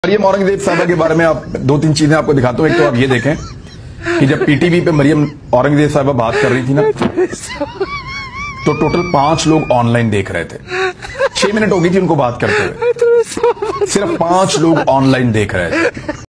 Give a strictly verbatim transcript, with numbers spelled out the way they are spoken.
मरियम औरंगजेब साहबा के बारे में आप दो तीन चीजें आपको दिखाता हूँ। एक तो आप ये देखें कि जब पीटीवी पे मरियम औरंगजेब साहबा बात कर रही थी ना, तो टोटल पांच लोग ऑनलाइन देख रहे थे। छह मिनट हो गई थी उनको बात करते हुए, सिर्फ पांच लोग ऑनलाइन देख रहे थे।